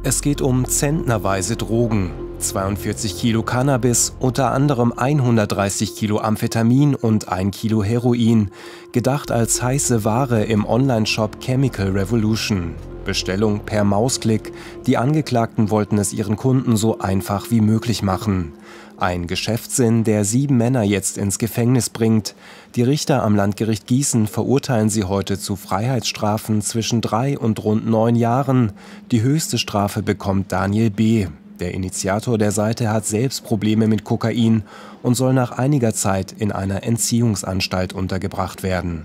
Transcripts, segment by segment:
Es geht um zentnerweise Drogen. 42 Kilo Cannabis, unter anderem 130 Kilo Amphetamin und 1 Kilo Heroin, gedacht als heiße Ware im Onlineshop Chemical Revolution. Bestellung per Mausklick, die Angeklagten wollten es ihren Kunden so einfach wie möglich machen. Ein Geschäftssinn, der 7 Männer jetzt ins Gefängnis bringt. Die Richter am Landgericht Gießen verurteilen sie heute zu Freiheitsstrafen zwischen 3 und rund 9 Jahren. Die höchste Strafe bekommt Daniel B. Der Initiator der Seite hat selbst Probleme mit Kokain und soll nach einiger Zeit in einer Entziehungsanstalt untergebracht werden.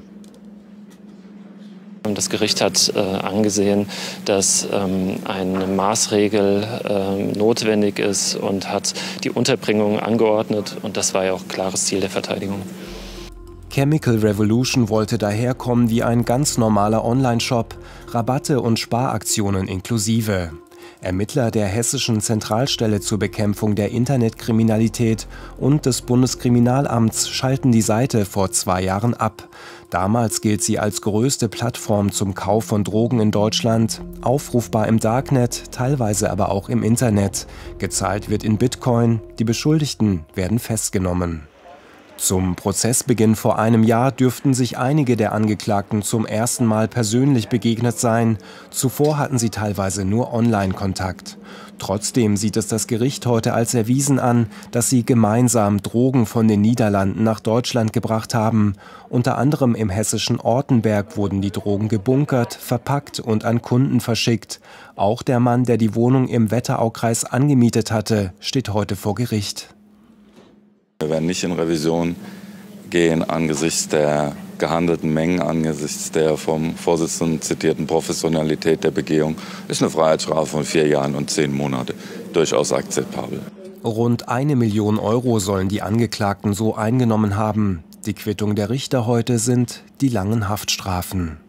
Das Gericht hat angesehen, dass eine Maßregel notwendig ist und hat die Unterbringung angeordnet. Und das war ja auch klares Ziel der Verteidigung. Chemical Revolution wollte daherkommen wie ein ganz normaler Onlineshop, Rabatte und Sparaktionen inklusive. Ermittler der Hessischen Zentralstelle zur Bekämpfung der Internetkriminalität und des Bundeskriminalamts schalten die Seite vor 2 Jahren ab. Damals gilt sie als größte Plattform zum Kauf von Drogen in Deutschland, aufrufbar im Darknet, teilweise aber auch im Internet. Gezahlt wird in Bitcoin, die Beschuldigten werden festgenommen. Zum Prozessbeginn vor einem Jahr dürften sich einige der Angeklagten zum ersten Mal persönlich begegnet sein. Zuvor hatten sie teilweise nur Online-Kontakt. Trotzdem sieht es das Gericht heute als erwiesen an, dass sie gemeinsam Drogen von den Niederlanden nach Deutschland gebracht haben. Unter anderem im hessischen Ortenberg wurden die Drogen gebunkert, verpackt und an Kunden verschickt. Auch der Mann, der die Wohnung im Wetteraukreis angemietet hatte, steht heute vor Gericht. Wir werden nicht in Revision gehen angesichts der gehandelten Mengen, angesichts der vom Vorsitzenden zitierten Professionalität der Begehung. Ist eine Freiheitsstrafe von 4 Jahren und 10 Monate durchaus akzeptabel. Rund 1 Million Euro sollen die Angeklagten so eingenommen haben. Die Quittung der Richter heute sind die langen Haftstrafen.